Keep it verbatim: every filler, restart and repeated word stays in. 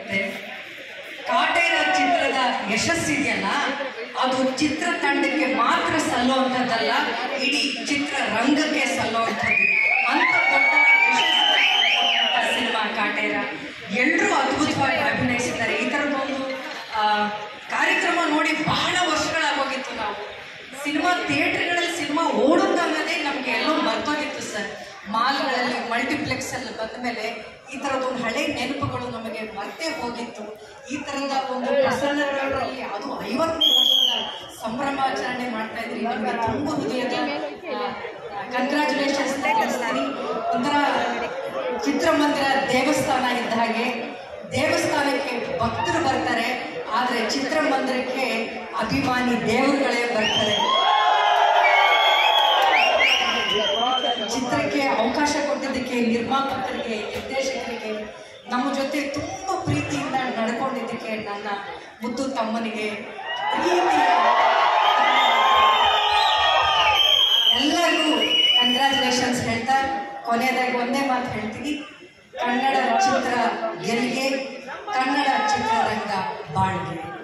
ಹೇಳುತ್ತೆ, ಕಾಟೇರ ಚಿತ್ರದ ಯಶಸ್ಸಿದೆಯಲ್ಲ ಅದು ಚಿತ್ರತಂಡಕ್ಕೆ ಮಾತ್ರ ಸಲ್ಲುವಂಥದ್ದಲ್ಲ, ಇಡೀ ಚಿತ್ರರಂಗಕ್ಕೆ ಸಲ್ಲುವಂಥದ್ದು. ಅಂತ ದೊಡ್ಡ ಯಶಸ್ಸಿನ ಸಿನಿಮಾ ಕಾಟೇರ. ಎಲ್ಲರೂ ಅದ್ಭುತವಾಗಿ ಅಭಿನಯಿಸಿದ್ದಾರೆ. ಈ ಥರದ್ದೊಂದು ಕಾರ್ಯಕ್ರಮ ನೋಡಿ ಬಹಳ ವರ್ಷಗಳಾಗೋಗಿತ್ತು. ನಾವು ಸಿನಿಮಾ ಥಿಯೇಟರ್ಗಳಲ್ಲಿ ಸಿನಿಮಾ ಓಡೋದನ್ನೋದೇ ನಮಗೆ ಎಲ್ಲೋ ಮರ್ತೋಗಿತ್ತು ಸರ್. ಮಾಲ್ಗಳಲ್ಲಿ ಮಲ್ಟಿಪ್ಲೆಕ್ಸಲ್ಲಿ ಬಂದ ಮೇಲೆ ಈ ಥರದ್ದೊಂದು ಹಳೆ ನೆನಪುಗಳು ನಮಗೆ ಮರ್ತೇ ಹೋಗಿತ್ತು. ಈ ಥರದ ಒಂದು ಪ್ರಸರಣಗಳಲ್ಲಿ ಅದು ಐವತ್ತನೇ ವರ್ಷದ ಸಂಭ್ರಮಾಚರಣೆ ಮಾಡ್ತಾ ಇದ್ರಿ. ನಿಮಗೆ ತುಂಬ ಹೃದಯದ ಕಂಗ್ರ್ಯಾಚುಲೇಷನ್ಸ್ ತಿಳಿಸ್ತೀನಿ. ಒಂಥರ ಚಿತ್ರಮಂದಿರ ದೇವಸ್ಥಾನ ಇದ್ದ ಹಾಗೆ. ದೇವಸ್ಥಾನಕ್ಕೆ ಭಕ್ತರು ಬರ್ತಾರೆ, ಆದರೆ ಚಿತ್ರಮಂದಿರಕ್ಕೆ ಅಭಿಮಾನಿ ದೇವರುಗಳೇ ಬರ್ತಾರೆ. ಚಿತ್ರಕ್ಕೆ ಅವಕಾಶ ಕೊಟ್ಟಿದ್ದಕ್ಕೆ ನಿರ್ಮಾಪಕರಿಗೆ, ನಿರ್ದೇಶಕರಿಗೆ, ನಮ್ಮ ಜೊತೆ ತುಂಬ ಪ್ರೀತಿಯಿಂದ ನಡ್ಕೊಂಡಿದ್ದಕ್ಕೆ ನನ್ನ ಮುದ್ದು ತಮ್ಮನಿಗೆ ಪ್ರೀತಿಯ ಎಲ್ಲರಿಗೂ ಕಂಗ್ರ್ಯಾಚುಲೇಷನ್ಸ್ ಹೇಳ್ತಾ ಕೊನೆಯದಾಗಿ ಒಂದೇ ಮಾತು ಹೇಳ್ತೀನಿ. ಕನ್ನಡ ಚಿತ್ರ ಗೆಲ್ಗೆ, ಕನ್ನಡ ಚಿತ್ರರಂಗ ಬಾಳ್ಗೆ.